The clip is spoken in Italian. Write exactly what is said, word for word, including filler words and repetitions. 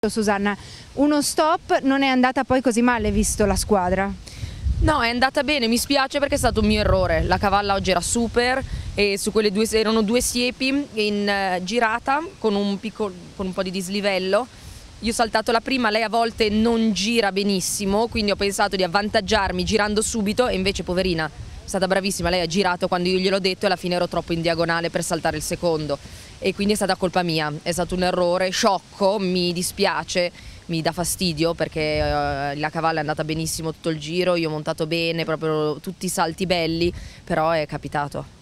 Susanna, uno stop non è andata poi così male visto la squadra? No, è andata bene, mi spiace perché è stato un mio errore. La cavalla oggi era super e su quelle due erano due siepi in uh, girata con un, piccolo, con un po' di dislivello. Io ho saltato la prima, lei a volte non gira benissimo, quindi ho pensato di avvantaggiarmi girando subito e invece poverina è stata bravissima, lei ha girato quando io gliel'ho detto e alla fine ero troppo in diagonale per saltare il secondo e quindi è stata colpa mia, è stato un errore sciocco, mi dispiace, mi dà fastidio perché uh, la cavalla è andata benissimo tutto il giro, io ho montato bene, proprio tutti i salti belli, però è capitato.